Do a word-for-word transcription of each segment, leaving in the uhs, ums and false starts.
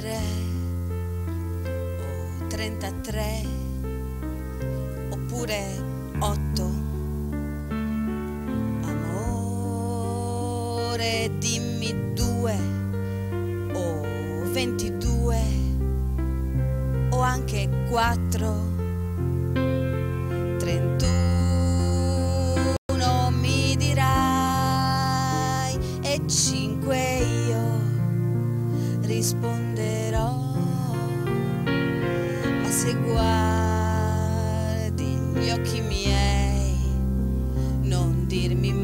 ventitré o trentatré oppure otto. Amore, dimmi due o ventidue o anche quattro. Trentuno mi dirai e cinque io risponderò, ma se guardi gli occhi miei non dirmi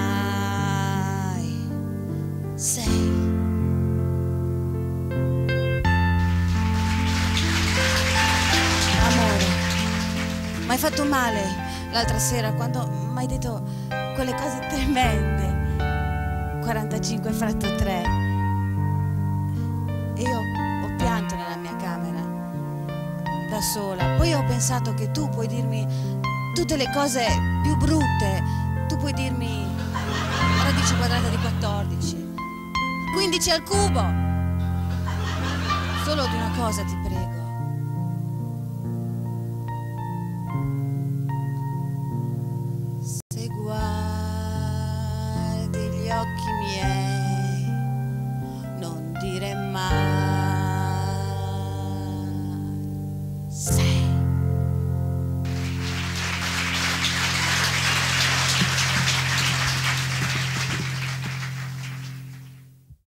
mai sei. Amore, m'hai fatto male l'altra sera quando m'hai detto quelle cose tremende. quarantacinque fratto tre. E io ho pianto nella mia camera da sola. Poi ho pensato che tu puoi dirmi tutte le cose più brutte. Tu puoi dirmi radice quadrata di quattordici, quindici al cubo. Solo di una cosa ti prego: